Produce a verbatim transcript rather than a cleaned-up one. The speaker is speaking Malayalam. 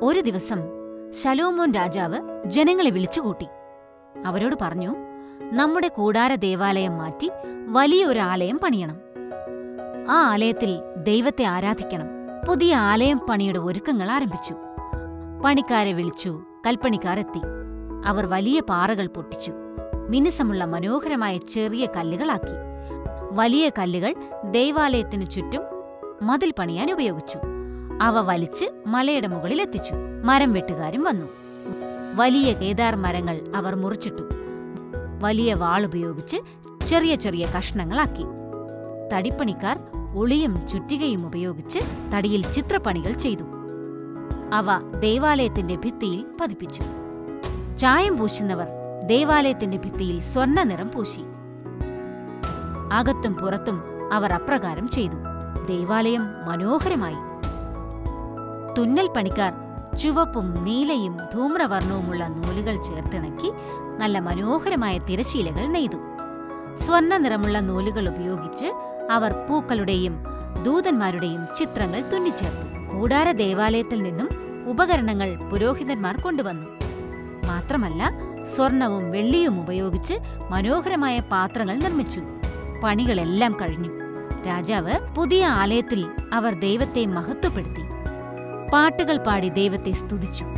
ഒരു ദിവസം ശലോമോൻ രാജാവ് ജനങ്ങളെ വിളിച്ചുകൂട്ടി. അവരോട് പറഞ്ഞു, നമ്മുടെ കൂടാര ദേവാലയം മാറ്റി വലിയൊരു ആലയം പണിയണം. ആ ആലയത്തിൽ ദൈവത്തെ ആരാധിക്കണം. പുതിയ ആലയം പണിയുടെ ഒരുക്കങ്ങൾ ആരംഭിച്ചു. പണിക്കാരെ വിളിച്ചു. കൽപ്പണിക്കാർ എത്തി. അവർ വലിയ പാറകൾ പൊട്ടിച്ചു. മിനുസമുള്ള മനോഹരമായ ചെറിയ കല്ലുകളാക്കി. വലിയ കല്ലുകൾ ദൈവാലയത്തിനു ചുറ്റും മതിൽ പണിയാൻ ഉപയോഗിച്ചു. അവ വലിച്ച് മലയുടെ മുകളിലെത്തിച്ചു. മരം വെട്ടുകാരും വന്നു. വലിയ കേദാർ മരങ്ങൾ അവർ മുറിച്ചിട്ടു. വലിയ വാളുപയോഗിച്ച് ചെറിയ ചെറിയ കഷ്ണങ്ങളാക്കി. തടിപ്പണിക്കാർ ഉളിയും ചുറ്റികയും ഉപയോഗിച്ച് തടിയിൽ ചിത്രപ്പണികൾ ചെയ്തു. അവ ദൈവാലയത്തിന്റെ ഭിത്തിയിൽ പതിപ്പിച്ചു. ചായം പൂശുന്നവർ ദൈവാലയത്തിന്റെ ഭിത്തിയിൽ സ്വർണ്ണ നിറം പൂശി. അകത്തും പുറത്തും അവർ അപ്രകാരം ചെയ്തു. ദൈവാലയം മനോഹരമായി. തുന്നൽ പണിക്കാർ ചുവപ്പും നീലയും ധൂമ്രവർണവുമുള്ള നൂലുകൾ ചേർത്തിണക്കി നല്ല മനോഹരമായ തിരശീലകൾ നെയ്തു. സ്വർണ്ണ നിറമുള്ള നൂലുകൾ ഉപയോഗിച്ച് അവർ പൂക്കളുടെയും ദൂതന്മാരുടെയും ചിത്രങ്ങൾ തുന്നിച്ചേർത്തു. കൂടാര ദേവാലയത്തിൽ നിന്നും ഉപകരണങ്ങൾ പുരോഹിതന്മാർ കൊണ്ടുവന്നു. മാത്രമല്ല, സ്വർണവും വെള്ളിയും ഉപയോഗിച്ച് മനോഹരമായ പാത്രങ്ങൾ നിർമ്മിച്ചു. പണികളെല്ലാം കഴിഞ്ഞു. രാജാവ് പുതിയ ആലയത്തിൽ അവർ ദൈവത്തെ മഹത്വപ്പെടുത്തി. പാട്ടുകൾ പാടി ദൈവത്തെ സ്തുതിച്ചു.